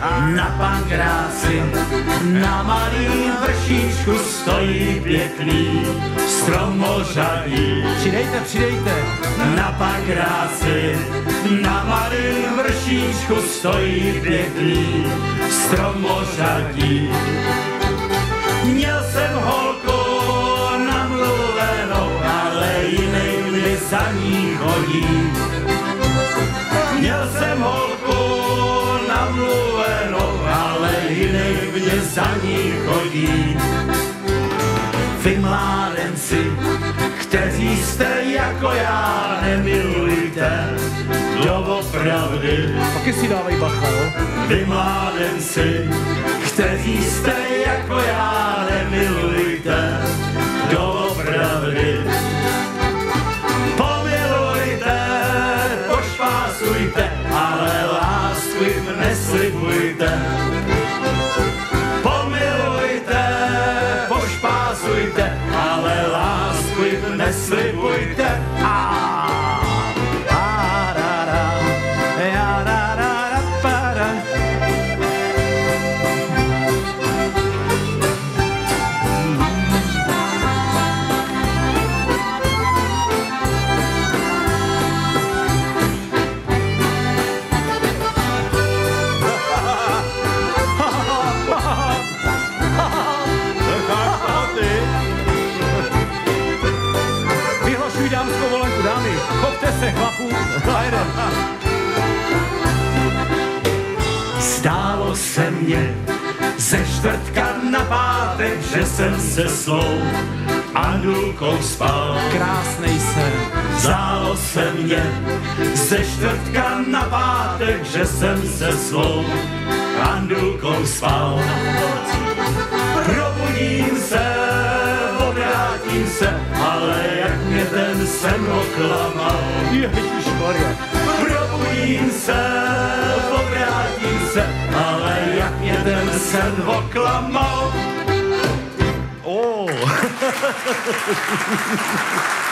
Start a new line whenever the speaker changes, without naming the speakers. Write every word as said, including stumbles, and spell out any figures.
Na Pankráci, na malým vršíčku stojí pěkný stromořadí.
Přidejte, přidejte.
Na Pankráci, na malým vršíčku stojí pěkný stromořadí. Měl jsem holku namluvenou, ale jinej mi za ní chodí. Měl jsem holku namluvenou, ale jinej mě za ní chodí. Vy mládenci, kteří jste jako já, nemilujte doopravdy.
Taky si dávej bacha, jo?
Vy mládenci, kteří jste jako já, nemilujte doopravdy. Pomilujte, pošpásujte, ale lásku jim neslibujte. Pomilujte, pošpásujte, ale lásku jim neslibujte. A
vyhlašuj dámskou volenku, dámy. Chopte se, chlapů. A jeden.
Zdálo se mně ze čtvrtka na pátek, že jsem se svou Andulkou spal.
Krásnej sen.
Zdálo se mně ze čtvrtka na pátek, že jsem se svou Andulkou spal. Probudím se, obrátím se, ale jak mě ten sen oklamal.
Ježišmarja.
Probudím se, obrátím se, ale jak mě ten sen oklamal.
Oh.